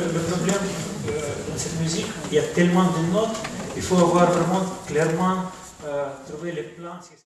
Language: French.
le problème dans cette musique, il y a tellement de notes, il faut avoir vraiment clairement trouvé les plans.